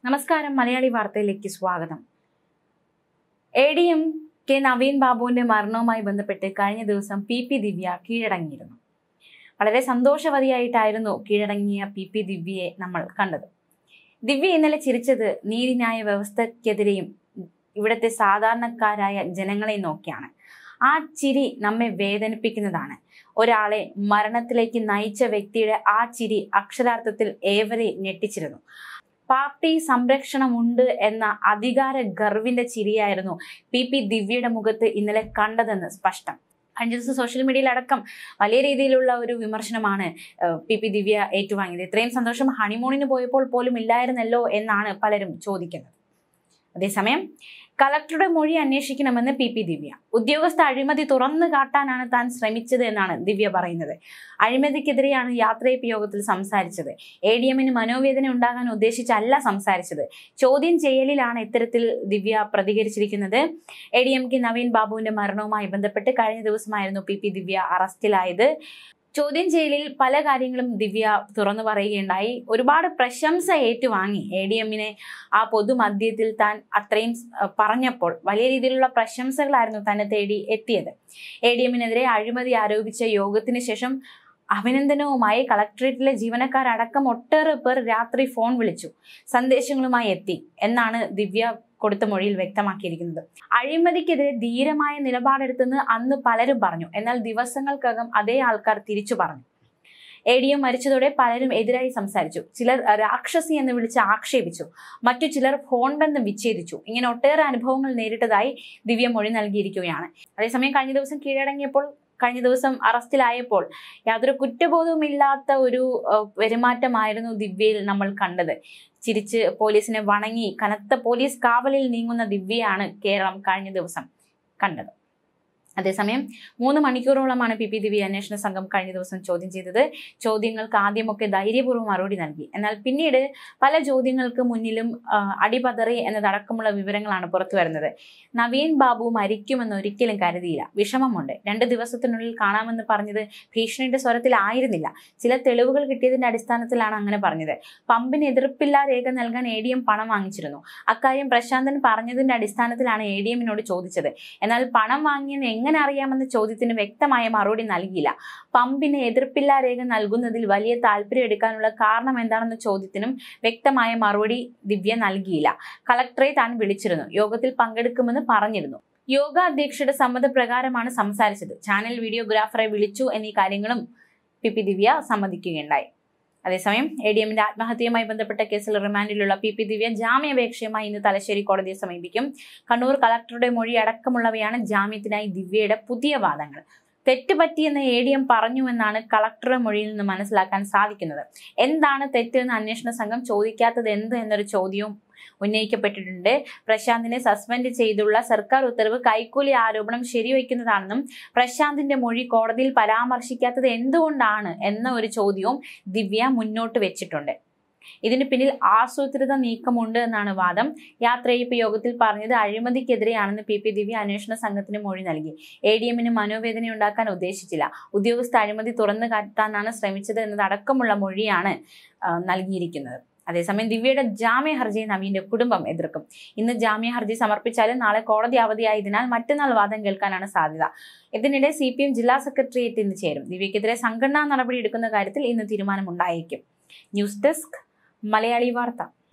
നമസ്കാരം മലയാളി വാർത്തയിലേക്ക് സ്വാഗതം. ADM കെ നവീൻ ബാബുവിന്റെ മരണവുമായി ബന്ധപ്പെട്ട് കഴിഞ്ഞ ദിവസം PP ദിവ്യ കീഴടങ്ങിയിരുന്നു. വളരെ സന്തോഷവതിയായിട്ടായിരുന്നു കീഴടങ്ങിയ PP ദിവ്യയെ നമ്മൾ കണ്ടത്. ദിവ്യ ഇന്നലെ ചിരിച്ചത് നീതിന്യായ വ്യവസ്ഥക്കെതിരെയും ഇവിടുത്തെ സാധാരണക്കാരായ ജനങ്ങളെ നോക്കിയാണ്. ആ ചിരി നമ്മെ വേദനിപ്പിക്കുന്നതാണ്. ഒരാളെ മരണത്തിലേക്ക് നയിച്ച വ്യക്തിയുടെ ആ ചിരി അക്ഷരാർത്ഥത്തിൽ ഏവരെ ഞെട്ടിച്ചിരുന്നു. പാർട്ടി സംരക്ഷണമുണ്ട് എന്ന അധികാര ഗർവിന്റെ ചിരിയായിരുന്നു PP ദിവ്യയുടെ മുഖത്ത് ഇന്നലെ കണ്ടതെന്ന് സ്പഷ്ടം. കഴിഞ്ഞ ദിവസം സോഷ്യൽ മീഡിയയിൽ അടക്കം വലിയ രീതിയിലുള്ള ഒരു വിമർശനമാണ് PP ദിവ്യ ഏറ്റുവാങ്ങിയത്. ഇത്രയും സന്തോഷം ഹണിമൂണിന് പോയപ്പോൾ പോലും ഇല്ലായിരുന്നല്ലോ എന്നാണ് പലരും ചോദിക്കുന്നത്. അതേസമയം കളക്ടറുടെ മൊഴി അന്വേഷിക്കണമെന്ന് PP ദിവ്യ. ഉദ്യോഗസ്ഥ അഴിമതി തുറന്നു കാട്ടാനാണ് താൻ ശ്രമിച്ചത് എന്നാണ് ദിവ്യ പറയുന്നത്. അഴിമതിക്കെതിരെയാണ് യാത്രയപ്പ് യോഗത്തിൽ സംസാരിച്ചത്. ADMന് മനോവേദന ഉണ്ടാകാൻ ഉദ്ദേശിച്ചല്ല സംസാരിച്ചത്. ചോദ്യം ചെയ്യലിലാണ് ഇത്തരത്തിൽ ദിവ്യ പ്രതികരിച്ചിരിക്കുന്നത്. ADM കെ നവീൻ ബാബുവിന്റെ മരണവുമായി ബന്ധപ്പെട്ട് കഴിഞ്ഞ ദിവസമായിരുന്നു PP ദിവ്യ അറസ്റ്റിലായത്. ചോദ്യം ചെയ്യലിൽ പല കാര്യങ്ങളും ദിവ്യ തുറന്നു പറയുകയുണ്ടായി. ഒരുപാട് പ്രശംസ ഏറ്റുവാങ്ങി. ADMനെ ആ പൊതുമധ്യത്തിൽ താൻ അത്രയും പറഞ്ഞപ്പോൾ വലിയ രീതിയിലുള്ള പ്രശംസകളായിരുന്നു തന്നെ തേടി എത്തിയത്. ADMനെതിരെ അഴിമതി ആരോപിച്ച യോഗത്തിന് ശേഷം അഭിനന്ദനവുമായി കളക്ടറേറ്റിലെ ജീവനക്കാരടക്കം ഒട്ടേറെ പേർ രാത്രി ഫോൺ വിളിച്ചു, സന്ദേശങ്ങളുമായി എത്തി എന്നാണ് ദിവ്യ കൊടുത്ത മൊഴിയിൽ വ്യക്തമാക്കിയിരിക്കുന്നത്. അഴിമതിക്കെതിരെ ധീരമായ നിലപാടെടുത്തെന്ന് അന്ന് പലരും പറഞ്ഞു. എന്നാൽ ദിവസങ്ങൾക്കകം അതേ ആൾക്കാർ തിരിച്ചു പറഞ്ഞു. ADM മരിച്ചതോടെ പലരും എതിരായി സംസാരിച്ചു. ചിലർ രാക്ഷസി എന്ന് വിളിച്ച് ആക്ഷേപിച്ചു. മറ്റു ചിലർ ഫോൺ ബന്ധം വിച്ഛേദിച്ചു. ഇങ്ങനെ ഒട്ടേറെ അനുഭവങ്ങൾ നേരിട്ടതായി ദിവ്യ മൊഴി നൽകിയിരിക്കുകയാണ്. അതേസമയം കഴിഞ്ഞ ദിവസം അറസ്റ്റിലായപ്പോൾ യാതൊരു കുറ്റബോധവുമില്ലാത്ത ഒരു പെരുമാറ്റമായിരുന്നു ദിവ്യയിൽ നമ്മൾ കണ്ടത്. ചിരിച്ച് പോലീസിനെ വണങ്ങി കനത്ത പോലീസ് കാവലിൽ നീങ്ങുന്ന ദിവ്യയാണ് കേരളം കഴിഞ്ഞ ദിവസം കണ്ടത്. അതേസമയം 3 മണിക്കൂറോളമാണ് PP ദിവ്യ അന്വേഷണ സംഘം കഴിഞ്ഞ ദിവസം ചോദ്യം ചെയ്തത്. ചോദ്യങ്ങൾക്ക് ആദ്യമൊക്കെ ധൈര്യപൂർവ്വം മറുപടി നൽകി. എന്നാൽ പിന്നീട് പല ചോദ്യങ്ങൾക്ക് മുന്നിലും അടിപതറി എന്നതടക്കമുള്ള വിവരങ്ങളാണ് പുറത്തു വരുന്നത്. നവീൻ ബാബു മരിക്കുമെന്ന് ഒരിക്കലും കരുതിയില്ല, വിഷമമുണ്ട്. 2 ദിവസത്തിനുള്ളിൽ കാണാമെന്ന് പറഞ്ഞത് ഭീഷണിയുടെ സ്വരത്തിലായിരുന്നില്ല. ചില തെളിവുകൾ കിട്ടിയതിന്റെ അടിസ്ഥാനത്തിലാണ് അങ്ങനെ പറഞ്ഞത്. പമ്പിന് എതിർപ്പില്ലാ രേഖ നൽകാൻ ADM പണം വാങ്ങിച്ചിരുന്നു. അക്കാര്യം പ്രശാന്തൻ പറഞ്ഞതിന്റെ അടിസ്ഥാനത്തിലാണ് ADMനോട് ചോദിച്ചത്. എന്നാൽ പണം വാങ്ങിയെന്ന് എങ്ങനെ അറിയാമെന്ന ചോദ്യത്തിന് വ്യക്തമായ മറുപടി നൽകിയില്ല. പമ്പിന് എതിർപ്പില്ലാ രേഖ നൽകുന്നതിൽ വലിയ താല്പര്യം എടുക്കാനുള്ള കാരണം എന്താണെന്ന ചോദ്യത്തിനും വ്യക്തമായ മറുപടി ദിവ്യ നൽകിയില്ല. കളക്ടറെ താൻ വിളിച്ചിരുന്നു, യോഗത്തിൽ പങ്കെടുക്കുമെന്ന് പറഞ്ഞിരുന്നു. യോഗ അധ്യക്ഷയുടെ സമ്മതപ്രകാരമാണ് സംസാരിച്ചത്. ചാനൽ വീഡിയോഗ്രാഫറെ വിളിച്ചു എന്നീ കാര്യങ്ങളും PP ദിവ്യ സമ്മതിക്കുകയുണ്ടായി. അതേസമയം ADMന്റെ ആത്മഹത്യയുമായി ബന്ധപ്പെട്ട കേസിൽ റിമാൻഡിലുള്ള PP ദിവ്യ ജാമ്യാപേക്ഷയുമായി ഇന്ന് തലശ്ശേരി കോടതിയെ സമീപിക്കും. കണ്ണൂർ കളക്ടറുടെ മൊഴി അടക്കമുള്ളവയാണ് ജാമ്യത്തിനായി ദിവ്യയുടെ പുതിയ വാദങ്ങൾ. തെറ്റുപറ്റിയെന്ന് ADM പറഞ്ഞുവെന്നാണ് കളക്ടറുടെ മൊഴിയിൽ നിന്ന് മനസ്സിലാക്കാൻ സാധിക്കുന്നത്. എന്താണ് തെറ്റെന്ന് അന്വേഷണ സംഘം ചോദിക്കാത്തത് എന്ത് എന്നൊരു ചോദ്യവും ഉന്നയിക്കപ്പെട്ടിട്ടുണ്ട്. പ്രശാന്തിനെ സസ്പെൻഡ് ചെയ്തുള്ള സർക്കാർ ഉത്തരവ് കൈക്കൂലി ആരോപണം ശരിവയ്ക്കുന്നതാണെന്നും പ്രശാന്തിന്റെ മൊഴി കോടതിയിൽ പരാമർശിക്കാത്തത് എന്തുകൊണ്ടാണ് എന്ന ഒരു ചോദ്യവും ദിവ്യ മുന്നോട്ട് വെച്ചിട്ടുണ്ട്. ഇതിന് പിന്നിൽ ആസൂത്രിത നീക്കമുണ്ട് എന്നാണ് വാദം. യാത്രയപ്പ് യോഗത്തിൽ പറഞ്ഞത് അഴിമതിക്കെതിരെയാണെന്ന് PP ദിവ്യ അന്വേഷണ സംഘത്തിന് മൊഴി നൽകി. ADMന് മനോവേദനയുണ്ടാക്കാൻ ഉദ്ദേശിച്ചില്ല. ഉദ്യോഗസ്ഥ അഴിമതി തുറന്നു കാട്ടാനാണ് ശ്രമിച്ചത് എന്നതടക്കമുള്ള മൊഴിയാണ് നൽകിയിരിക്കുന്നത്. അതേസമയം ദിവ്യയുടെ ജാമ്യ ഹർജി നവീന്റെ കുടുംബം എതിർക്കും. ഇന്ന് ജാമ്യ ഹർജി സമർപ്പിച്ചാലും നാളെ കോടതി അവധിയായതിനാൽ മറ്റന്നാൾ വാദം കേൾക്കാനാണ് സാധ്യത. ഇതിനിടെ CPM ജില്ലാ സെക്രട്ടേറിയറ്റ് ഇന്ന് ചേരും. ദിവ്യക്കെതിരെ സംഘടനാ നടപടി എടുക്കുന്ന കാര്യത്തിൽ ഇന്ന് തീരുമാനമുണ്ടായേക്കും. ന്യൂസ് ഡെസ്ക് മലയാളി വാർത്ത.